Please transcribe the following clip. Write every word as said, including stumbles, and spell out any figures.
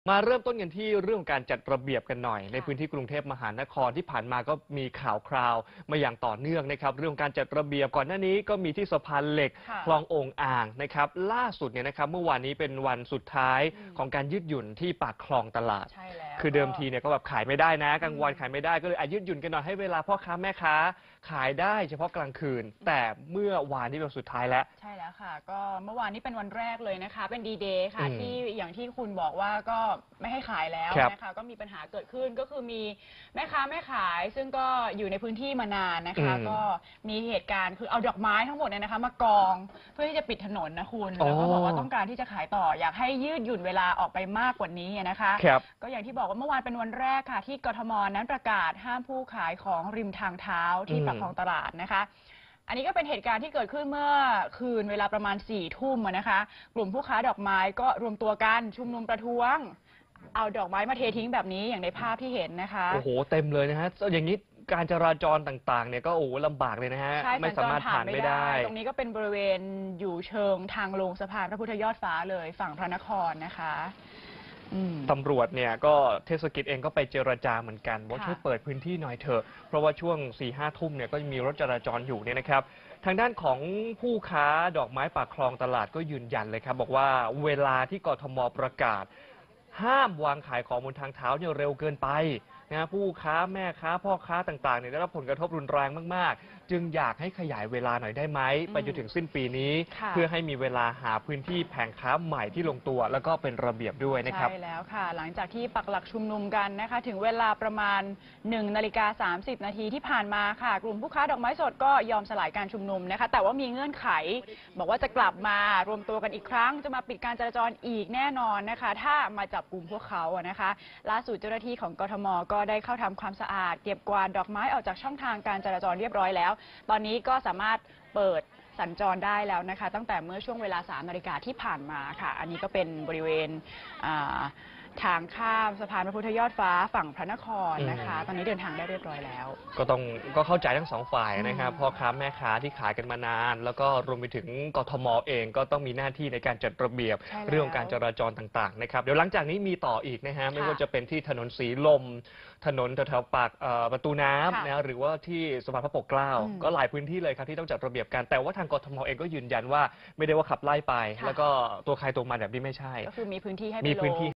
มาเริ่มต้นกันที่เรื่องการจัดระเบียบกันหน่อยในพื้นที่กรุงเทพมหานครที่ผ่านมาก็มีข่าวคราวมาอย่างต่อเนื่องนะครับเรื่องการจัดระเบียบก่อนหน้านี้ก็มีที่สะพานเหล็กคลองโอ่งอ่างนะครับล่าสุดเนี่ยนะครับเมื่อวานนี้เป็นวันสุดท้ายของการยืดหยุ่นที่ปากคลองตลาดคือเดิมทีเนี่ยก็แบบขายไม่ได้นะกลางวันขายไม่ได้ก็เลยยืดหยุ่นกันหน่อยให้เวลาพ่อค้าแม่ค้าขายได้เฉพาะกลางคืนแต่เมื่อวานนี้เป็นสุดท้ายแล้วใช่แล้วค่ะก็เมื่อวานนี้เป็นวันแรกเลยนะคะเป็นดีเดย์ค่ะที่อย่างที่คุณบอกว่าก็ไม่ให้ขายแล้วนะคะก็มีปัญหาเกิดขึ้นก็คือมีแม่ค้าแม่ขายซึ่งก็อยู่ในพื้นที่มานานนะคะก็มีเหตุการณ์คือเอาดอกไม้ทั้งหมดเนี่ยนะคะมากองเพื่อที่จะปิดถนนนะคุณแล้วก็บอกว่าต้องการที่จะขายต่ออยากให้ยืดหยุ่นเวลาออกไปมากกว่านี้นะคะก็อย่างที่บอกว่าเมื่อวานเป็นวันแรกค่ะที่กทม.นั้นประกาศห้ามผู้ขายของริมทางเท้าที่ปากคลองตลาดนะคะอันนี้ก็เป็นเหตุการณ์ที่เกิดขึ้นเมื่อคืนเวลาประมาณสี่ทุ่มนะคะกลุ่มผู้ค้าดอกไม้ก็รวมตัวกันชุมนุมประท้วงเอาดอกไม้มาเททิ้งแบบนี้อย่างในภาพที่เห็นนะคะโอ้โหเต็มเลยนะฮะอย่างนี้การจราจรต่างๆเนี่ยก็โอ้ลำบากเลยนะฮะไม่สามารถผ่านไม่ได้ตรงนี้ก็เป็นบริเวณอยู่เชิงทางลงสะพานพระพุทธยอดฟ้าเลยฝั่งพระนครนะคะตำรวจเนี่ยก็เทศกิจเองก็ไปเจรจาเหมือนกันว่าช่วยเปิดพื้นที่หน่อยเถอะเพราะว่าช่วงสี่ห้าทุ่มเนี่ยก็มีรถจราจรอยู่เนี่ยนะครับทางด้านของผู้ค้าดอกไม้ปากคลองตลาดก็ยืนยันเลยครับบอกว่าเวลาที่กทม.ประกาศห้ามวางขายของบนทางเท้าเนี่ยเร็วเกินไปนะผู้ค้าแม่ค้าพ่อค้าต่างๆเนี่ยได้รับผลกระทบรุนแรงมากๆจึงอยากให้ขยายเวลาหน่อยได้ไหมไปจนถึงสิ้นปีนี้เพื่อให้มีเวลาหาพื้นที่แผงค้าใหม่ที่ลงตัวแล้วก็เป็นระเบียบด้วยนะครับใช่แล้วค่ะหลังจากที่ปักหลักชุมนุมกันนะคะถึงเวลาประมาณหนึ่งนาฬิกาสามสิบนาทีที่ผ่านมาค่ะกลุ่มผู้ค้าดอกไม้สดก็ยอมสลายการชุมนุมนะคะแต่ว่ามีเงื่อนไขบอกว่าจะกลับมารวมตัวกันอีกครั้งจะมาปิดการจราจรอีกแน่นอนนะคะถ้ามาจับกลุ่มพวกเขาอะนะคะล่าสุดเจ้าหน้าที่ของกทม.ก็ได้เข้าทำความสะอาดเก็บกวาดดอกไม้ออกจากช่องทางการจราจรเรียบร้อยแล้วตอนนี้ก็สามารถเปิดสัญจรได้แล้วนะคะตั้งแต่เมื่อช่วงเวลาสามนาฬิกาที่ผ่านมาค่ะอันนี้ก็เป็นบริเวณทางข้ามสะพานพระพุทธยอดฟ้าฝั่งพระนครนะคะตอนนี้เดินทางได้เรียบร้อยแล้วก็ต้องก็เข้าใจทั้งสองฝ่ายนะครับพ่อค้าแม่ค้าที่ขายกันมานานแล้วก็รวมไปถึงกทม.เองก็ต้องมีหน้าที่ในการจัดระเบียบเรื่องการจราจรต่างๆนะครับเดี๋ยวหลังจากนี้มีต่ออีกนะฮะไม่ว่าจะเป็นที่ถนนสีลมถนนแถวๆปากประตูน้ำนะหรือว่าที่สะพานพระปกเกล้าก็หลายพื้นที่เลยครับที่ต้องจัดระเบียบกันแต่ว่าทางกทม.เองก็ยืนยันว่าไม่ได้ว่าขับไล่ไปแล้วก็ตัวใครตัวมันแบบนี้ไม่ใช่ก็คือมีพื้นที่ให้ไปลง